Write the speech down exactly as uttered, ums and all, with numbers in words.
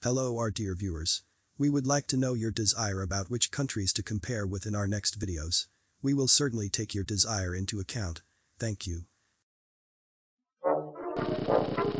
Hello our dear viewers. We would like to know your desire about which countries to compare with in our next videos. We will certainly take your desire into account. Thank you.